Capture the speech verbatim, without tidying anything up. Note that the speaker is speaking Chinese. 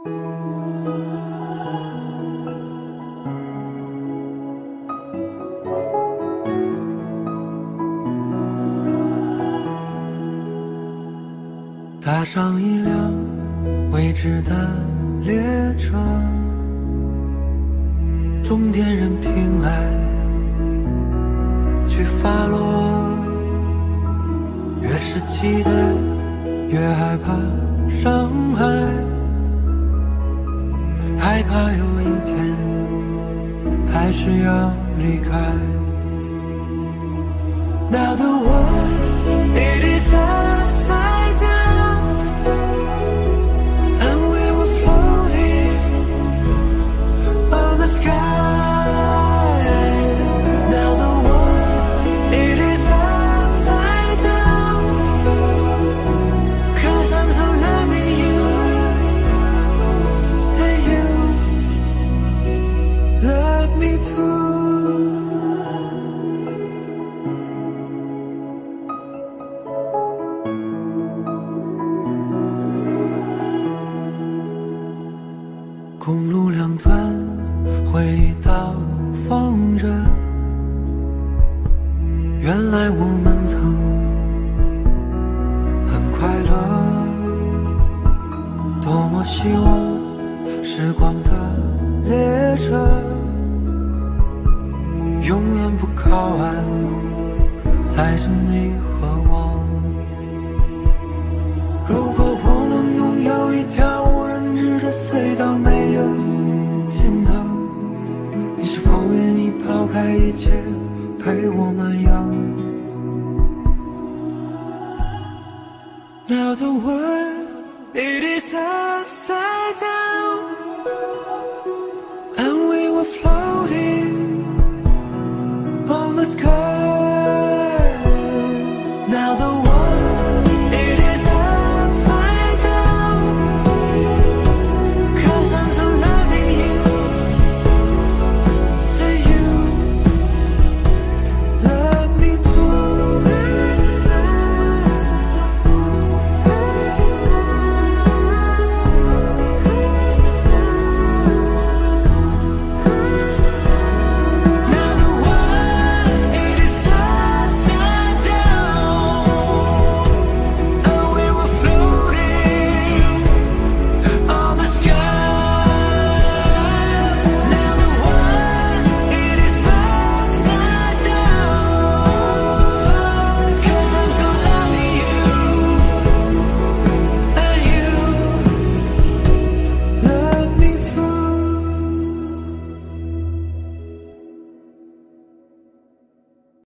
搭上一辆未知的列车，终点任凭爱去发落。越是期待，越害怕伤害，害怕有一天还是要离开。Now the world it is upside down, and we were floating on the sky. Now the world it is upside down, 'cause I'm so loving you, and you love me too.公路两端，回忆倒放着，原来我们曾很快乐。多么希望时光的列车永远不靠岸，载着你和我。如果我能拥有一条无人知的隧道，没有尽头，你是否愿意抛开一切陪我漫游？ Now the world it is upside